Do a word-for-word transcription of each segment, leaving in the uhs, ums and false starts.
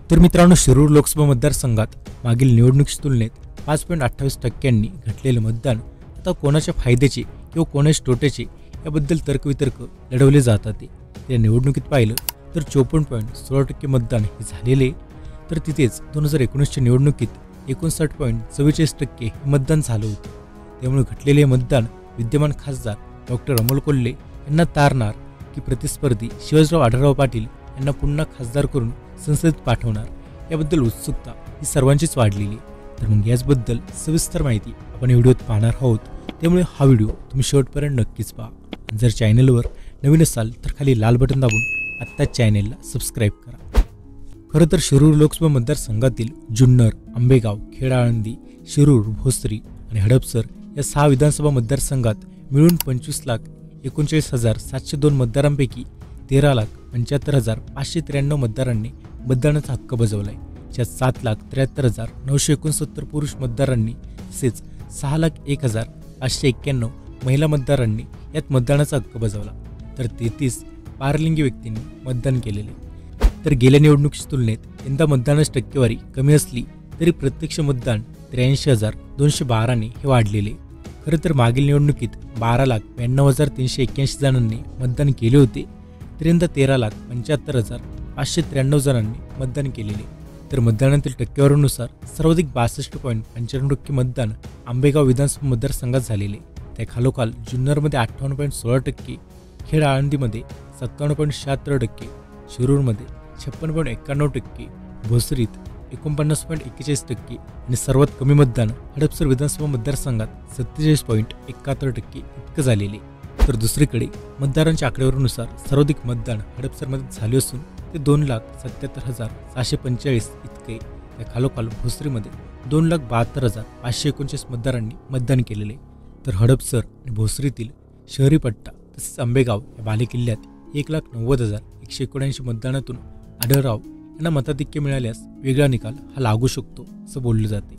तर मित्रांनो, शिरूर लोकसभा मतदारसंघात मागील निवडणुकीच्या तुलनेत पाच पॉईंट अठ्ठावीस टक्क्यांनी घटलेले मतदान आता कोणाच्या फायद्याचे किंवा कोणाच्या तोट्याचे याबद्दल तर्कवितर्क लढवले जातात. या निवडणुकीत पाहिलं तर चोपन्न पॉईंट सोळा टक्के मतदान हे झालेले, तर तिथेच दोन हजार एकोणीसच्या निवडणुकीत एकोणसाठ पॉईंट चव्वेचाळीस टक्के हे मतदान झालं होतं. त्यामुळे घटलेले मतदान विद्यमान खासदार डॉक्टर अमोल कोल्हे यांना तारणार की प्रतिस्पर्धी शिवाजीराव आढळराव पाटील यांना पुन्हा खासदार करून संसदेत पाठवणार, याबद्दल उत्सुकता ही सर्वांचीच वाढलेली आहे. तर मग याचबद्दल सविस्तर माहिती आपण व्हिडिओत पाहणार आहोत. त्यामुळे हा व्हिडिओ तुम्ही शेवटपर्यंत नक्कीच पहा. जर चॅनलवर नवीन असाल तर खाली लाल बटन दाबून आत्ताच चॅनलला सबस्क्राईब करा. खरं तर शिरूर लोकसभा मतदारसंघातील जुन्नर, आंबेगाव, खेड, आळंदी, शिरूर, भोसरी आणि हडपसर या सहा विधानसभा मतदारसंघात मिळून पंचवीस लाख एकोणचाळीस हजार सातशे दोन मतदारांपैकी तेरा लाख पंच्याहत्तर हजार पाचशे त्र्याण्णव मतदारांनी मतदानाचा हक्क बजावलाय. ज्यात सात लाख त्र्याहत्तर हजार नऊशे एकोणसत्तर पुरुष मतदारांनी तसेच सहा लाख एक हजार पाचशे एक्क्याण्णव महिला मतदारांनी यात मतदानाचा हक्क बजावला. तर तेहतीस पारलिंगी व्यक्तींनी मतदान केलेले. तर गेल्या निवडणुकीच्या तुलनेत यंदा मतदानाची टक्केवारी कमी असली तरी प्रत्यक्ष मतदान त्र्याऐंशी हजार दोनशे बाराने हे वाढलेले. खरं तर मागील निवडणुकीत बारा लाख ब्याण्णव हजार तीनशे एक्क्याऐंशी जणांनी मतदान केले होते, तर यंदा तेरा लाख पंच्याहत्तर हजार पाचशे त्र्याण्णव जणांनी मतदान केलेले. तर मतदानातील टक्केवारीनुसार सर्वाधिक बासष्ट पॉईंट पंच्याण्णव टक्के मतदान आंबेगाव विधानसभा मतदारसंघात झालेले. त्या खालोखाल जुन्नरमध्ये अठ्ठावन्न पॉईंट सोळा टक्के, खेड, आळंदीमध्ये सत्तावन्न पॉईंट शहात्तर टक्के, शिरूरमध्ये छप्पन्न पॉईंट एक्क्याण्णव टक्के, भोसरीत एकोणपन्नास पॉईंट एक्केचाळीस टक्के आणि सर्वात कमी मतदान हडपसर विधानसभा मतदारसंघात सत्तेचाळीस पॉईंट एकाहत्तर टक्के इतकं झालेले. तर दुसरीकडे मतदारांच्या आकडेवारीनुसार सर्वाधिक मतदान हडपसरमध्ये झाले असून ते दोन लाख सत्याहत्तर हजार सहाशे पंचेचाळीस इतके. त्या खालोखाल भोसरीमध्ये दोन लाख बहात्तर हजार पाचशे एकोणचाळीस मतदारांनी मतदान केलेले. तर हडपसर आणि भोसरीतील शहरी पट्टा तसेच आंबेगाव या बालेकिल्ल्यात एक लाख नव्वद हजार एकशे एकोणऐंशी मतदानातून आढळराव यांना मताधिक्य मिळाल्यास वेगळा निकाल हा लागू शकतो असं बोललं जाते.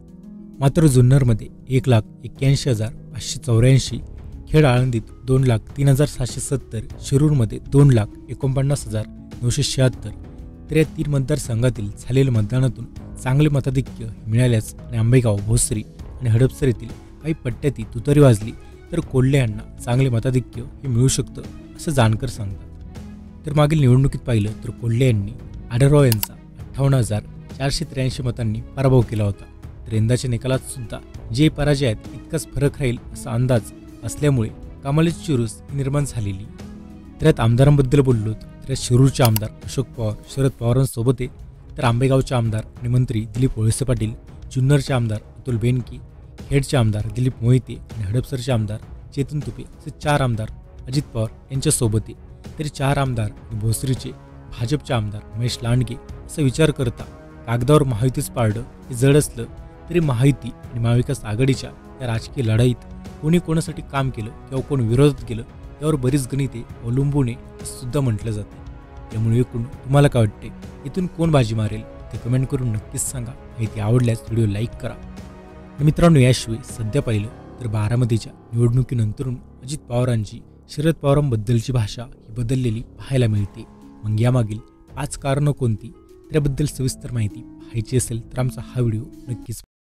मात्र जुन्नरमध्ये एक लाख एक्क्याऐंशी हजार पाचशे चौऱ्याऐंशी, खेड, आळंदीत दोन लाख तीन हजार सहाशे सत्तर, शिरूरमध्ये दोन लाख एकोणपन्नास हजार नऊशे शहात्तर. तर या तीन मतदारसंघातील झालेल्या मतदानातून चांगले मताधिक्य मिळाल्यास आणि आंबेगाव, भोसरी आणि हडपसर येथील काही पट्ट्याती तुतारी वाजली तर कोल्हे यांना चांगले मताधिक्य हे मिळू शकतं असं जाणकार सांगतात. तर मागील निवडणुकीत पाहिलं तर कोल्हे यांनी आढळराव यांचा अठ्ठावन्न हजार चारशे त्र्याऐंशी मतांनी पराभव केला होता. तर यंदाच्या निकालात सुद्धा जे पराजय आहेत इतकाच फरक राहील असा अंदाज असल्यामुळे कमालीची चुरस निर्माण झालेली. तर यात आमदारांबद्दल बोललो तर यात शिरूरचे आमदार अशोक पवार शरद पवारांसोबत आहे. तर आंबेगावचे आमदार आणि मंत्री दिलीप वळसे पाटील, जुन्नरचे आमदार अतुल बेनके, खेडचे आमदार दिलीप मोहिते आणि हडपसरचे आमदार चेतन तुपे असे चार आमदार अजित पवार यांच्यासोबत आहे. तरी चार आमदार आणि भोसरीचे भाजपचे आमदार महेश लांडगे असा विचार करता कागदावर महायुतीच पारडं हे जड असलं तरी महायुती आणि महाविकास आघाडीच्या या राजकीय लढाईत कोणी कोणासाठी काम केलं किंवा कोण विरोधात गेलं यावर बरीच गणिते अवलंबून आहे असं सुद्धा म्हटलं जाते. त्यामुळे एकूण तुम्हाला काय वाटते, इथून कोण बाजी मारेल ते कमेंट करून नक्कीच सांगा. माहिती आवडल्यास व्हिडिओ लाईक करा. मित्रांनो, याशिवाय सध्या पाहिलं तर बारामतीच्या निवडणुकीनंतरून अजित पवारांची शरद पवारांबद्दलची भाषा ही बदललेली पाहायला मिळते. मग यामागील पाच कारणं कोणती, त्याबद्दल सविस्तर माहिती पाहायची असेल तर आमचा हा व्हिडिओ नक्कीच